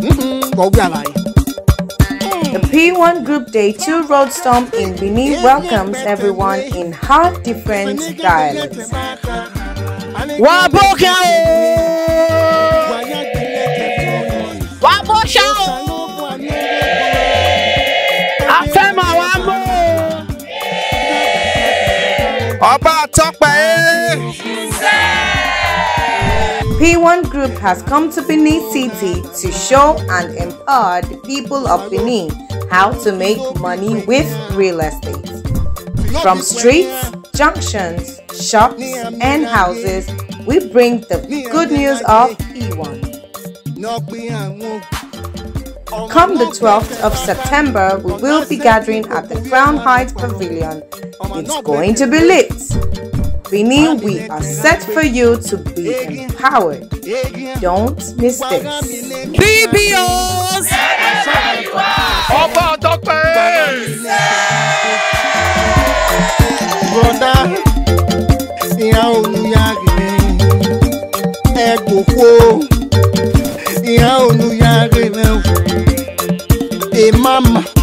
The P1 Group Day 2 Roadstorm in Benin welcomes everyone in hard different dialects. P1 Group has come to Benin City to show and empower the people of Benin how to make money with real estate. From streets, junctions, shops, and houses, we bring the good news of P1. Come the 12th of September, we will be gathering at the Crown Heights Pavilion. It's going to be lit. Benin, we are set for you to be empowered. Don't miss this. BBOs! Mama